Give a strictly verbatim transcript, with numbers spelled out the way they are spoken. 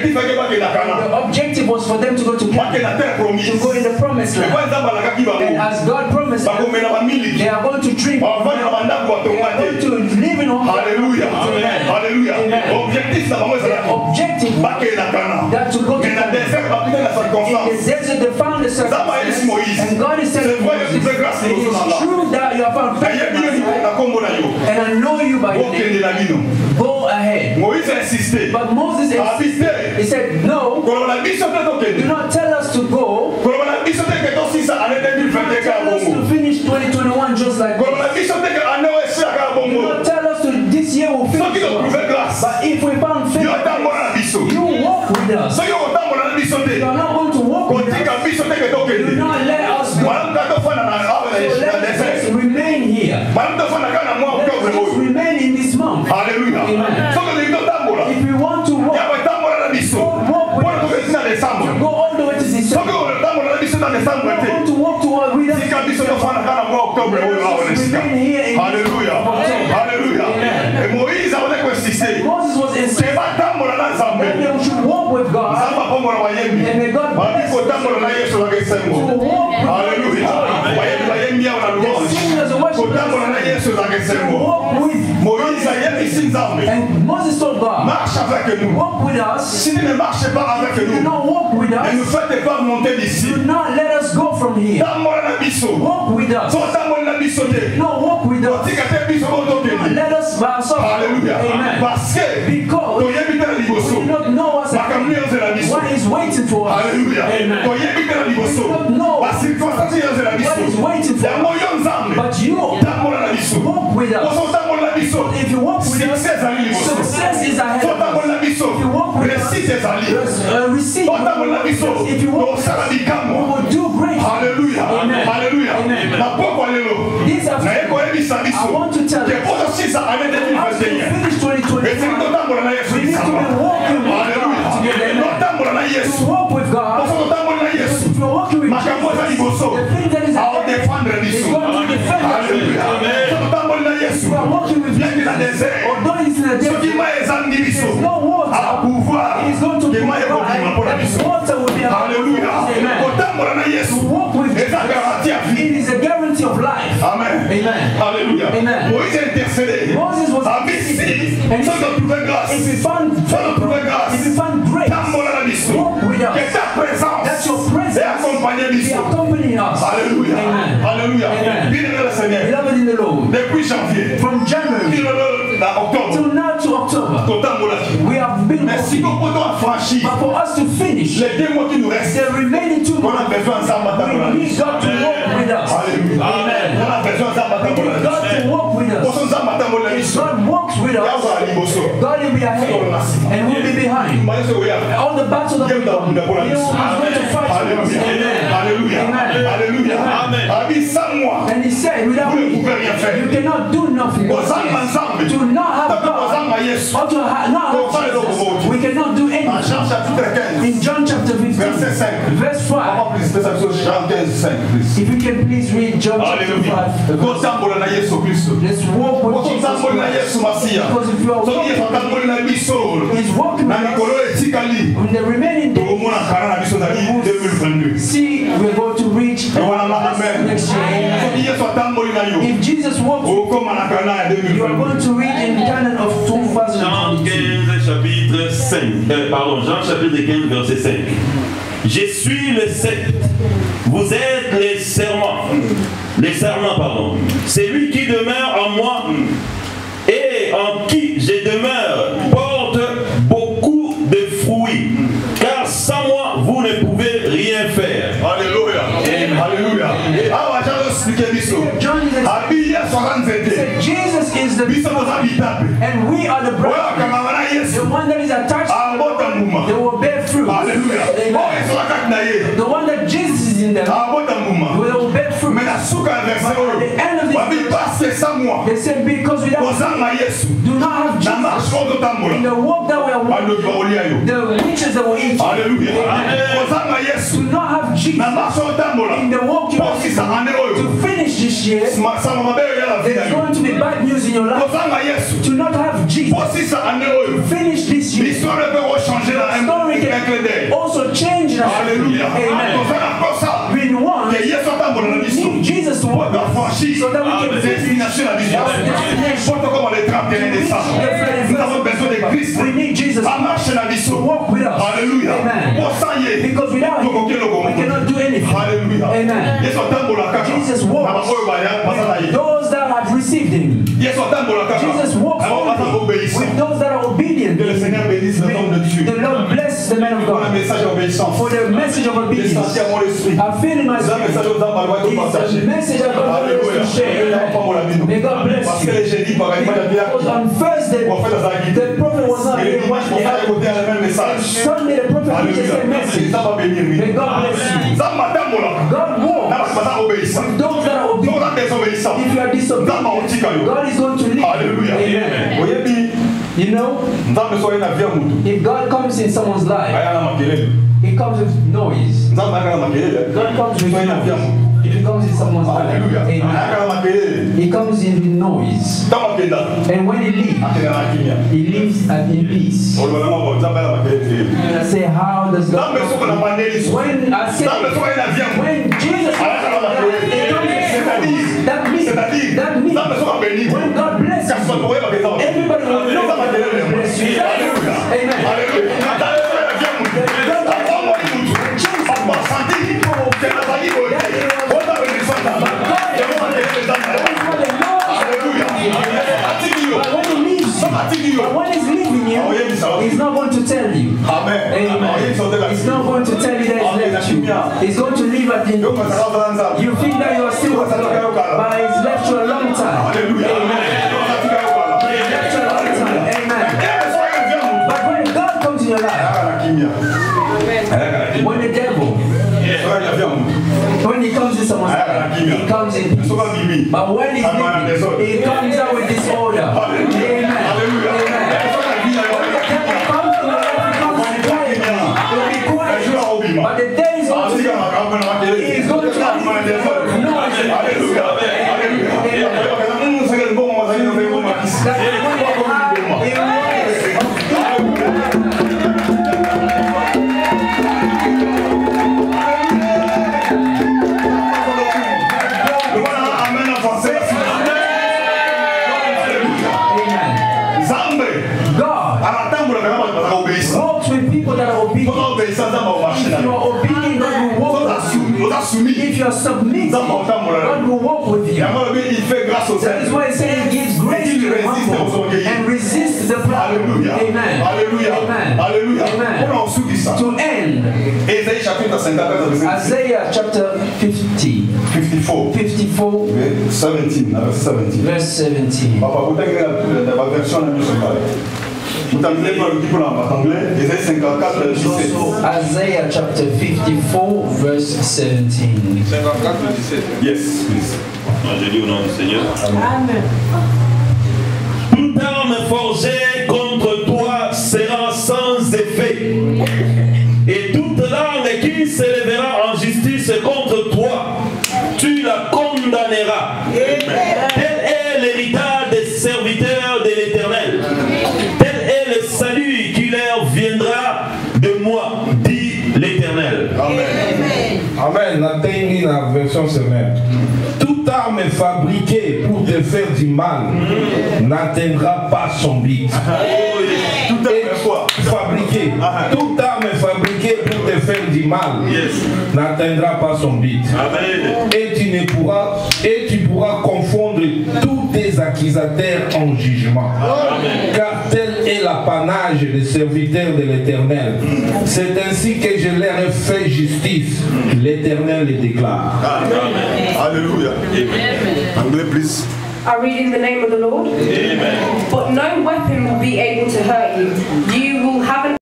The objective was for them to go to Canaan, to go in the promised land. And as God promised them, they are going to drink. They are going to live in homes. Hallelujah. Amen. Hallelujah. Objectif ça va objective that to go to in the desert they found the circumstance, and God is telling Moses, it is true that you have found favor, and I know you by your name. Go ahead. But Moses insisted. He said, no, do not tell us to go. Tell us to finish twenty twenty-one just like this. Do not tell us to this year will finish. But if we found favor, you walk with us. You are not going to walk with us. Do not let us go. So let us remain here. Let us remain in this month. Hallelujah. Amen. If we want to walk, walk with us. Go all the way to December. If we want to walk toward with us, remain here in Hallelujah. Hallelujah. Amen. Moses was insisting that they should walk with God, and may God bless us to walk with Hallelujah. the singers and worshipers to walk with and Moses told God, walk with us. Si tu ne marches pas avec Do nous, not walk with ne nous us. faites pas monter d'ici. Do not let us go from here. Walk with us. No, walk with us. Let us by ourselves. Hallelujah. Amen. Because we do not know what's happening. What is waiting for us. Hallelujah. Amen. We do not know what is waiting for us. But you walk with us. If you walk with us, success is ahead of us. If you walk with us, uh, receive. If you walk with us, we will do great. Hallelujah. Amen. Hallelujah. Amen. This afternoon, I want to tell you, as we finish twenty twenty-one, we need to be walking with God together. To walk with God, because if you're walking with Jesus, the thing that is ahead is going to defend us. If you are walking with Jesus, although he's in a desert, there's no water, it is going to provide, and water will be available. Amen. To walk with Jesus, it is a guarantee of life. Amen. Amen. Hallelujah. Amen. Moses was interceding, and he said, if we find favor, if we find grace, walk with us. That's your presence. Be accompanying us. Hallelujah. Amen. Hallelujah. Amen. Beloved in the Lord, Depuis janvier, from January till now to October, we have been mais walking. But for us to finish, les deux mois qui nous restent, the remaining two on a months, besoin de we need God to walk with us. Hallelujah. Amen. On a besoin de We need God to walk with us. If God walks with us, God will be ahead and we'll be behind. All the battles of the Lord, He is going to fight for us. Amen. Hallelujah. Amen. Hallelujah. Amen. Amen. And He said, without me, you cannot do nothing. To not have God, or to ha not have Jesus, we cannot do anything. In John chapter fifteen, verse five, if you can please read John chapter five. Let's walk with Jesus Christ. Because if you are walking, He's walking with us. In the remaining days, see, we're going to reach next year. If Jesus walks with you, you are going to reach in Canaan of two thousand twenty-two. Jean quinze, chapitre cinq. Euh, pardon, Jean chapitre quinze, verset cinq. Je suis le sceptre. Vous êtes les serments. Les serments, pardon. Celui qui demeure en moi et en qui je demeure porte beaucoup de fruits. Car sans moi, vous ne pouvez rien faire. Alléluia. Alléluia. John said, Jesus is the and we are the branches. The one that is attached to the vine, they will bear fruit. The one that Jesus is in them, they will bear fruit. But at the end of the they said, because without do not have Jesus in the walk that we are walking, the riches creatures that will eat you. Alléluia. Amen. Kozanga Yesu. To not have Jesus Na marche otambola. in the walk you are Posisa ane oyo. to finish this year, Sama mabeyo ya la vida. there's going to be bad news in your life. Kozanga Yesu. To not have Jesus Posisa ane oyo. to finish this year. L'histoire peut changer dans un Story un clin can d'œil. also change in a Alléluia. Amen. Kozanga kosa. We want Que Yesu atambola na we biso. need Jesus to walk Pour franchir. so that we can finish Destination à vision. Porte comme le trente et un décembre. Nous avons besoin de Christ. We need Jesus À marcher na biso. to walk with us. Alléluia. Amen. Pour ça y est. Because without him, we cannot do anything. Alléluia. Amen. Yesu atambola kaka. Jesus Na walks bakoyo baya basala with ye. those that have received him. Yesu atambola kaka. Jesus walks Na basa only obéissant. with those that are obedient. Que le Seigneur bénisse le nom de Dieu. The Lord bless the man of Pour le God message d'obéissance. for the message of obedience. Descendez à mon esprit. I feel in my C'est un message spirit. aux âmes malades de It's partager. a message that God wants Alléluia. us to share. May God bless Parce que you. les génies par exemple, il y a Because on Thursday, on fait la zague. the prophet was not Et le here. dimanche, on fait écouter le même message. Sunday, the prophet preached the same message. Ça va bénir, oui. May God bless you. Ça m'atambola. God walks Na basa obéissant. with those that are Donc obedient. on a désobéissant. If you are disobedient, God is going to lead you. Alléluia. Amen. Oyebi, You know, nzambe soye na via mutu. if God comes in someone's life, Aya na makelele. He comes with noise. Nzambe aka na makelele. God comes with Soye na via noise. mutu. If He comes in someone's life, Alléluia. Aka Amen. na makelele. He comes in with noise. Tama kenda. And when He leaves, Akena na kimia. He leaves at in peace. Olwana mabo nzambe na makelele. And I say, how does Nzambe God soko na come? mandeli. When I say, Nzambe soye na via mutu. when Jesus Aka na makelele. C'est-à-dire, that means, c'est-à-dire, that means, nzambe soko béni. when God blesses Kasi you, bato oye bakeza. everybody will know Nzambe that makelele. God bless you. Alléluia. Amen. Alléluia. Nzambe soye na via mutu. Apa mo ni mutu. Apa santi. Kena bagi boye. Kota benefanta. Kena makelele nzambe. Alléluia. Atiki yo. But when He leaves you, Atiki yo. but when He's leaving you, He's not going to tell you. Amen. Amen. He's not going to tell you that He's left you. He's going to leave at the Yo masaka zanza. You think that you are still with God, but He's left you a long time. Alléluia. Amen. He's left you a long time. Amen. But when God comes in your life, when the devil, when he comes in someone's life, he comes in peace. But when he's leaving, he comes out with disorder. Amen. Amen. When the devil comes in your life, he comes quietly. He'll be quiet. But the day is going to come. He's going to have walks with people that are obedient. If you are obedient, God will walk with you. If you are submitted, God will walk with you. That is why He said He gives grace to the humble and resists the proud. Amen. Amen. Amen. To end, Isaiah chapter fifty, fifty-four. fifty-four, seventeen, seventeen. verse seventeen. Papa, vous avez la version de la vous avez le petit peu en anglais, Isaïe cinquante-quatre, dix-sept. Isaiah chapter fifty-four, verse seventeen. cinquante-quatre, dix-sept. Yes, please. Je lis au nom du Seigneur. Amen. Toute arme forgée contre toi sera sans effet. Et toute langue qui s'élèvera en justice contre toi, tu la condamneras. Tel est l'héritage des serviteurs de l'Éternel. Tel est le salut qui leur viendra de moi, dit l'Éternel. Amen. Amen. N'atteignez la version semaine. Toute arme fabriquée pour te faire du mal n'atteindra pas son but. Tout est quoi? Fabriquée. Toute arme fabriquée pour te faire du mal Yes. n'atteindra pas son but. Amen. Et tu ne pourras et tu pourras confondre tous tes accusateurs en jugement. Amen. Car tel est l'apanage des serviteurs de l'Éternel. C'est ainsi que je leur ai fait justice. L'Éternel le déclare. Amen. Alléluia. Anglais, please. I read in the name of the Lord. Amen. But no weapon will be able to hurt you. You will have an